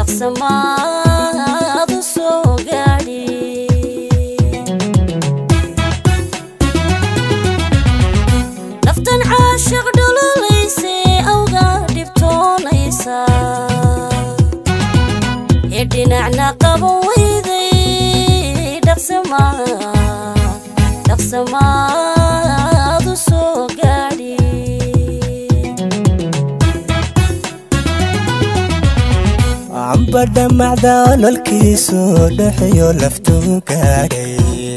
dhaqsamaad u soo gaadhi naftan caashiq dhololayse awga dhibtoonaysa ee dhinacna qaban weyday dhaqsamaad u soo gaadhi amba dhamacda ololkiisu dhaxyo laftu gaadhay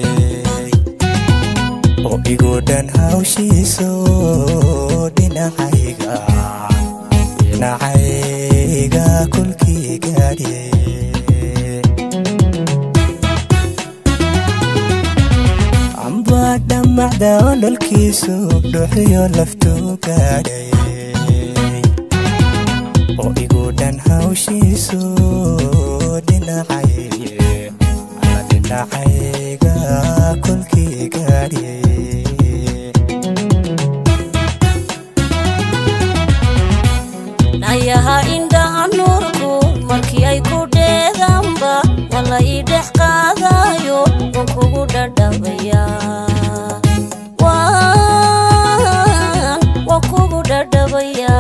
oo igu dhan hawshiisu dhinacayga kulkii gaadhay amba dhamacda ololkiisu dhaxyo laftu gaadhay oo igu dhan hawshiisu dhinacayga kulkii gaadhay nayaha indhaha nuurku markii ay ku dheedaanba walla ii dhex qaadayo waan kugu dhadhabaya waan kugu dhadhabaya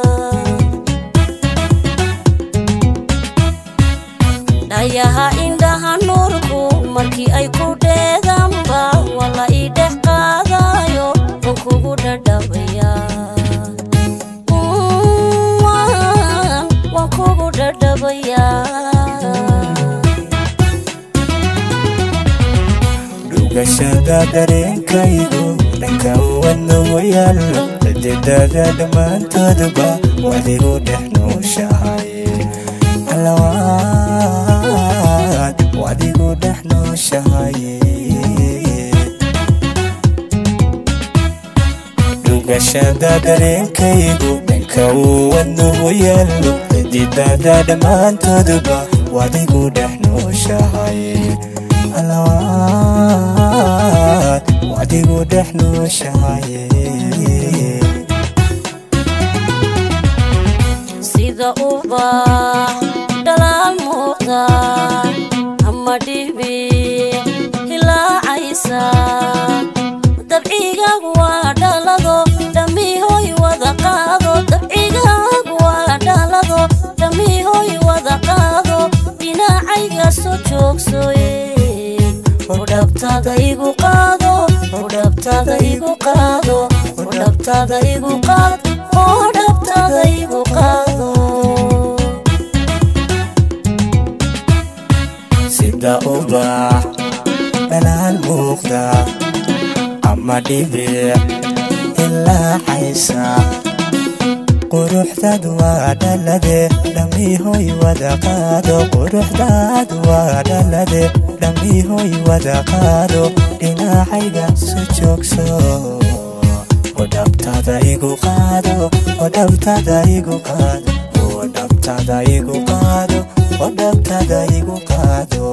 nayaha indhaha nuurku markii ay ku dheedaanba walla ii dhex qaadayo waan kugu dhadhabaya waan kugu dhadhabaya dhugashada dareenkaygu dhanka wadna wayaallo cididada dhammaantoodba waad igu dhex nooshahay waad igu dhex nooshahay dhugashada dareenkaygu dhanka wadna wayaallo cididada dhammaantoodba waad igu dhex nooshahay waad igu dhex nooshahay sida ubax dhalaal muuqda ama dhibi hilaacaysa dabcigaagu waa dhalado dhammiihoy wada qaado dabcigaagu waa dhalado dhammiihoy wada qaado dhinacayga soo joogsoye udhabtada igu qaado udhabtada igu qaado udhabtada igu qaado udhabtada igu qaado sida ubax dhalaal muuqda ama dhibic hilaacaysa quruxdaad waa dhalade dhammiihoy wada qaado quruxdaad waa dhalade dhammiihoy wada qaado dhinacayga soo joogso udhabtada igu qaado udhabtada igu qaado udhabtada igu qaado udhabtada igu qaado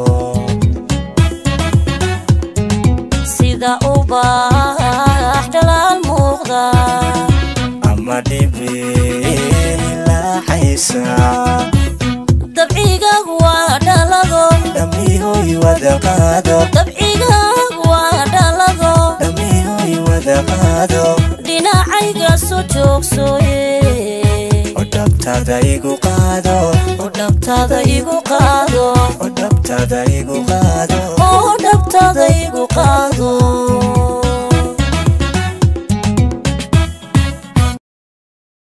sida ubax dhalaal muuqda ama dhibic hilaacaysa dabcigaagu waa dhalado dhammiihoy wada qaado dabcigaagu waa dhalado dhammiihoy wada qaado dhinacayga soo joogsoye udhabtada igu qaado udhabtada igu qaado udhabtada igu qaado udhabtada igu qaado